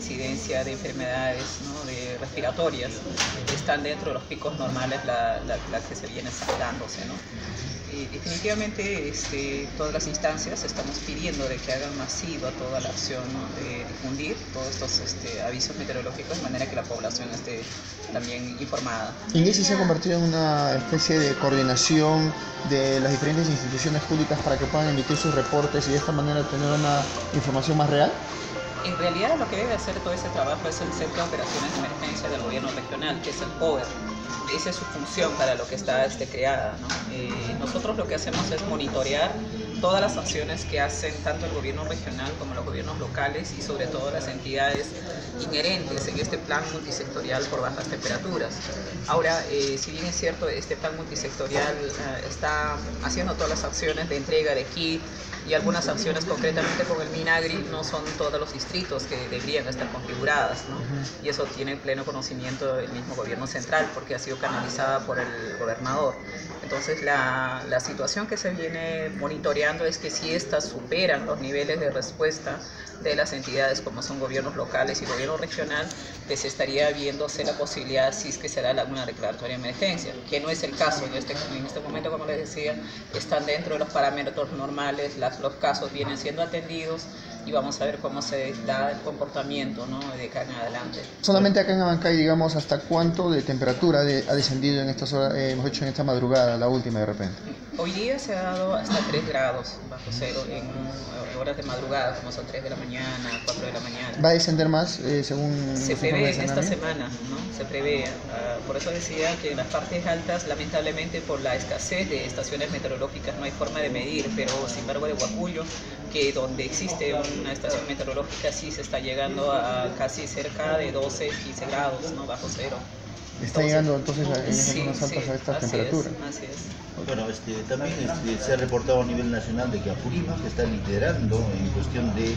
incidencia de enfermedades, ¿no?, de respiratorias, están dentro de los picos normales la que se viene dándose, ¿no? Y definitivamente todas las instancias estamos pidiendo de que hagan masiva toda la acción, ¿no?, de difundir todos estos avisos meteorológicos de manera que la población esté también informada. ¿INESI se ha convertido en una especie de coordinación de las diferentes instituciones públicas para que puedan emitir sus reportes y de esta manera tener una información más real? En realidad lo que debe hacer todo ese trabajo es el Centro de Operaciones de Emergencia del Gobierno Regional, que es el POER. Esa es su función para lo que está creada, ¿no? Nosotros lo que hacemos es monitorear todas las acciones que hacen tanto el gobierno regional como los gobiernos locales y sobre todo las entidades inherentes en este plan multisectorial por bajas temperaturas. Ahora, si bien es cierto, este plan multisectorial está haciendo todas las acciones de entrega de kit y algunas acciones concretamente con el Minagri, no son todos los distritos que deberían estar configuradas, ¿no? Y eso tiene pleno conocimiento del mismo gobierno central porque ha sido canalizada por el gobernador. Entonces la situación que se viene monitoreando es que si estas superan los niveles de respuesta de las entidades como son gobiernos locales y gobierno regional, pues estaría viéndose la posibilidad si es que se da alguna declaratoria de emergencia, que no es el caso en este momento, como les decía, están dentro de los parámetros normales, los casos vienen siendo atendidos y vamos a ver cómo se da el comportamiento, ¿no?, de acá en adelante. Solamente acá en Abancay, digamos, ¿hasta cuánto de temperatura ha descendido en estas horas, hemos hecho en esta madrugada, la última de repente? Hoy día se ha dado hasta 3 grados bajo cero en horas de madrugada, como son 3 de la mañana, 4 de la mañana. ¿Va a descender más según se prevé en esta semana, ¿no? Se prevé. Por eso decía que en las partes altas, lamentablemente por la escasez de estaciones meteorológicas no hay forma de medir, pero sin embargo de Huacuyo, que donde existe una estación meteorológica sí se está llegando a casi cerca de 12, 15 grados, ¿no?, bajo cero. Está llegando entonces en esas zonas altas a esta temperatura. Así es. Bueno, también se ha reportado a nivel nacional de que Apurímac está liderando en cuestión de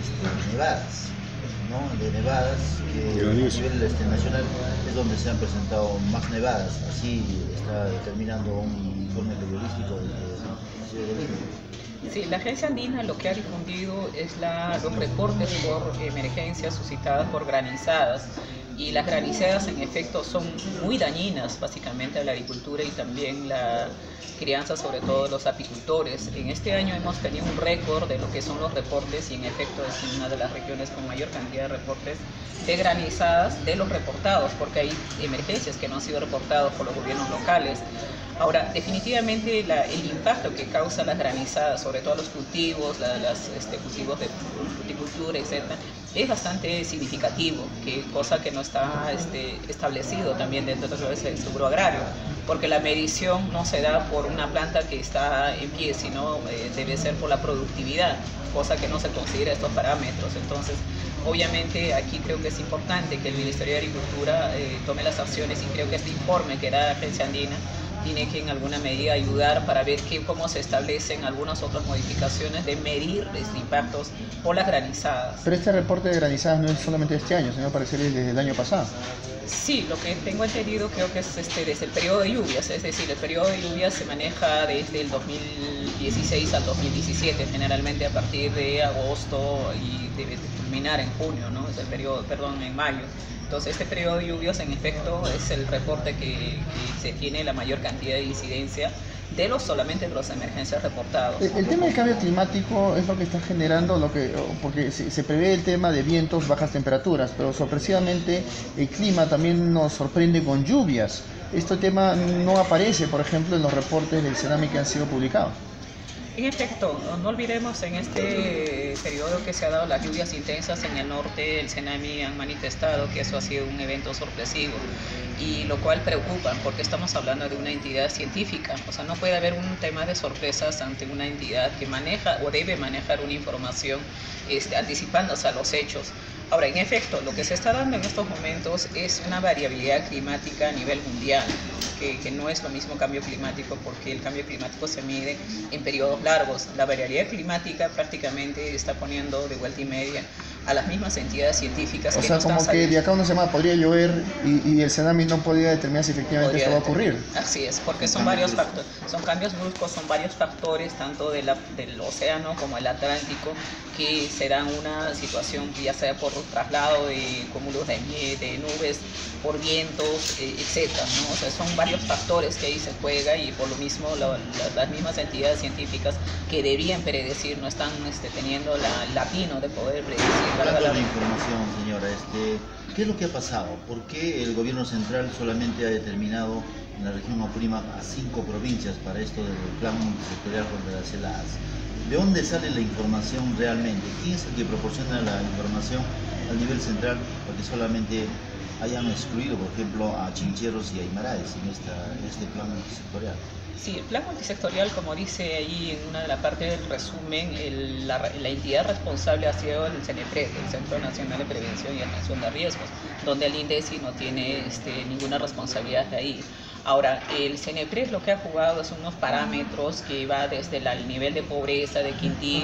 nevadas, ¿no? De nevadas, que a nivel nacional es donde se han presentado más nevadas. Así está determinando un informe periodístico de la ciudad de Lima. Sí, la Agencia Andina lo que ha difundido es los reportes por emergencias suscitadas por granizadas. Y las granizadas en efecto son muy dañinas básicamente a la agricultura y también la crianza, sobre todo de los apicultores. En este año hemos tenido un récord de lo que son los reportes y en efecto es una de las regiones con mayor cantidad de reportes de granizadas de los reportados, porque hay emergencias que no han sido reportadas por los gobiernos locales. Ahora, definitivamente el impacto que causa las granizadas, sobre todo los cultivos, cultivos de fruticultura, etc., es bastante significativo, cosa que no está establecido también dentro del seguro agrario, porque la medición no se da por una planta que está en pie, sino debe ser por la productividad, cosa que no se considera estos parámetros. Entonces, obviamente aquí creo que es importante que el Ministerio de Agricultura tome las acciones y creo que este informe que da la Agencia Andina tiene que en alguna medida ayudar para ver cómo se establecen algunas otras modificaciones de medir los impactos por las granizadas. Pero este reporte de granizadas no es solamente de este año, sino parece desde el año pasado. Sí, lo que tengo entendido creo que es desde el periodo de lluvias, es decir, el periodo de lluvias se maneja desde el 2016 al 2017, generalmente a partir de agosto y debe culminar en junio, ¿no? Es el periodo, en mayo. Entonces este periodo de lluvias en efecto es el reporte que se tiene la mayor cantidad de incidencia solamente de las emergencias reportadas. El tema del cambio climático es lo que está generando, porque se prevé el tema de vientos, bajas temperaturas, pero sorpresivamente el clima también nos sorprende con lluvias. Este tema no aparece, por ejemplo, en los reportes del CENAMI que han sido publicados. En efecto, no olvidemos en este periodo que se ha dado las lluvias intensas en el norte, el CENAMI han manifestado que eso ha sido un evento sorpresivo y lo cual preocupa porque estamos hablando de una entidad científica, o sea, no puede haber un tema de sorpresas ante una entidad que maneja o debe manejar una información anticipándose a los hechos. Ahora, en efecto, lo que se está dando en estos momentos es una variabilidad climática a nivel mundial, que no es lo mismo cambio climático porque el cambio climático se mide en periodos largos. La variabilidad climática prácticamente está poniendo de vuelta y media a las mismas entidades científicas. O sea, como que de acá a una semana podría llover y el CENAMI no podría determinar si efectivamente esto va a ocurrir. Así es, porque son varios factores, son cambios bruscos, son varios factores, tanto del océano como el Atlántico, que se dan una situación que ya sea por traslado de cúmulos de nubes, por vientos, etcétera, ¿no? O sea, son varios factores que ahí se juega y por lo mismo las mismas entidades científicas que debían predecir no están teniendo la tino de poder predecir. Hablando de información, señora, ¿qué es lo que ha pasado? ¿Por qué el gobierno central solamente ha determinado en la región Apurímac a 5 provincias para esto del plan multisectorial contra las heladas? ¿De dónde sale la información realmente? ¿Quién es el que proporciona la información al nivel central para que solamente hayan excluido, por ejemplo, a Chincheros y a Aymaraes en este plan multisectorial? Sí, el plan multisectorial, como dice ahí en una de las partes del resumen, la entidad responsable ha sido el CENEPRED, el Centro Nacional de Prevención y Atención de Riesgos, donde el INDECI no tiene ninguna responsabilidad de ahí. Ahora, el CENEPRED lo que ha jugado es unos parámetros que va desde el nivel de pobreza de Quintín,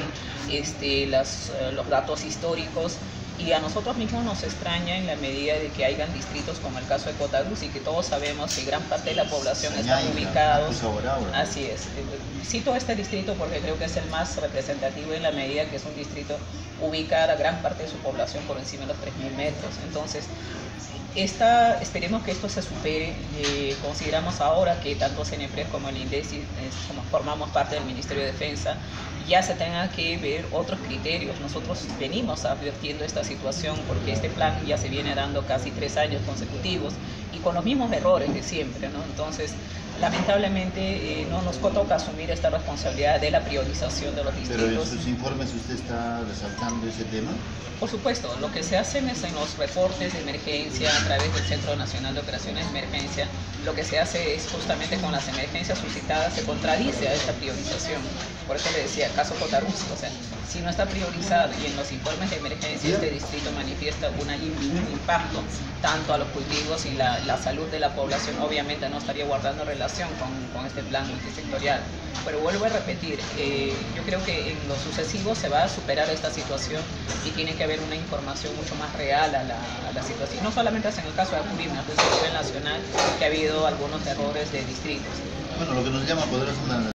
los datos históricos, y a nosotros mismos nos extraña en la medida de que hayan distritos como el caso de Cotaguzzi, que todos sabemos que gran parte de la población está ubicados. Así es. Cito este distrito porque creo que es el más representativo en la medida que es un distrito ubicado a gran parte de su población por encima de los 3.000 metros. Entonces, esperemos que esto se supere. Consideramos ahora que tanto CENEPRED como el INDECI, como formamos parte del Ministerio de Defensa, ya se tenga que ver otros criterios. Nosotros venimos advirtiendo esta situación porque este plan ya se viene dando casi 3 años consecutivos y con los mismos errores de siempre, ¿no? Entonces, lamentablemente no nos toca asumir esta responsabilidad de la priorización de los distritos. ¿Pero en sus informes usted está resaltando ese tema? Por supuesto, lo que se hace es en los reportes de emergencia a través del Centro Nacional de Operaciones de Emergencia, lo que se hace es justamente con las emergencias suscitadas se contradice a esta priorización. Por eso le decía, caso Cotaguzzi, o sea, si no está priorizado y en los informes de emergencia este distrito manifiesta un impacto tanto a los cultivos y la salud de la población, obviamente no estaría guardando relación con este plan multisectorial. Pero vuelvo a repetir, yo creo que en lo sucesivo se va a superar esta situación y tiene que haber una información mucho más real a la situación. No solamente es en el caso de Apurímac, es a nivel nacional que ha habido algunos errores de distritos. Bueno, lo que nos llama poder es una